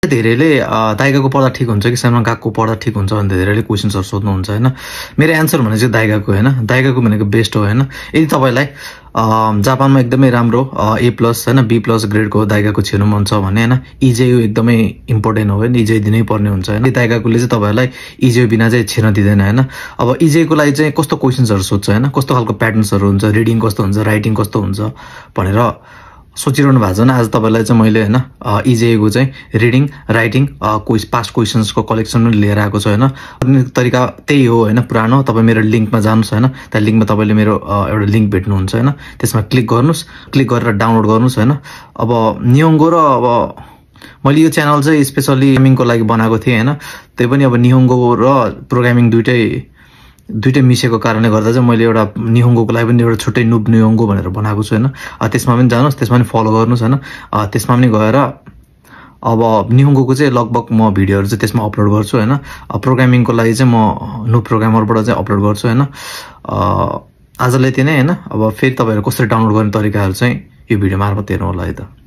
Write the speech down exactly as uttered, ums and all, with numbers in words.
धेरैले दाइगाको पढ्दा ठिक हुन्छ कि सलमान खानको पढ्दा ठिक हुन्छ भने धेरैले क्वेसन्सहरु सोध्नुहुन्छ हैन। मेरो एन्सर भने चाहिँ दाइगाको हैन, दाइगाको भनेको बेस्ट हो हैन। यदि तपाईलाई जापानमा एकदमै राम्रो ए प्लस हैन बी प्लस ग्रेडको दाइगाको छिर्नु मन छ भने हैन इजेयु एकदमै इम्पोर्टेन्ट हो हैन, इजेयु दिनै पर्ने हुन्छ हैन। दाइगाकोले चाहिँ तपाईहरुलाई इजेयु बिना चाहिँ छिर्न दिदैन हैन। अब इजेयु को लागि चाहिँ कस्तो क्वेसन्सहरु सोध्छ हैन, कस्तो खालको प्याटर्न्सहरु हुन्छ, रिडिङ कस्तो हुन्छ, राइटिङ कस्तो हुन्छ भनेर सोचिरहनु भएको छ न। आज तपाईलाई चाहिँ मैले हैन इजेयु को चाहिँ रिडिङ राइटिङ क्विज पास्ट क्वेसन्सको कलेक्सन पनि लिएर आएको छु हैन। तरिका त्यही हो हैन, पुरानो। तपाई मेरो लिंकमा जानुस् हैन, त्यहाँ लिंकमा तपाईले मेरो एउटा लिंक भेट्नुहुन्छ हैन, त्यसमा क्लिक गर्नुस्, क्लिक गरेर डाउनलोड गर्नुस् हैन। अब निहोङ्गो र अब मैले यो च्यानल चाहिँ स्पेशली गेमिङको लागि बनाएको थिएँ हैन। त्यही पनि अब निहोङ्गो र प्रोग्रामिङ दुईटै दुईटै मिसेको कारणले गर्दा चाहिँ मैले एउटा निहोङ्गोको लागि पनि एउटा छुट्टै नुब निहोङ्गो भनेर बनाएको छु हैन। त्यसमा पनि जानुस्, त्यसमा पनि फलो गर्नुस् हैन। त्यसमा पनि गएर अब निहोङ्गोको चाहिँ लगभग म भिडियोहरु चाहिँ त्यसमा अपलोड गर्छु हैन। प्रोग्रामिङको लागि चाहिँ म नुब प्रोग्रामरबाट चाहिँ अपलोड गर्छु हैन। आजले यति नै हैन। अब फेरि तपाईहरु कसरी डाउनलोड गर्ने तरिकाहरु चाहिँ यो भिडियो मार्फत हेर्नु होला है त।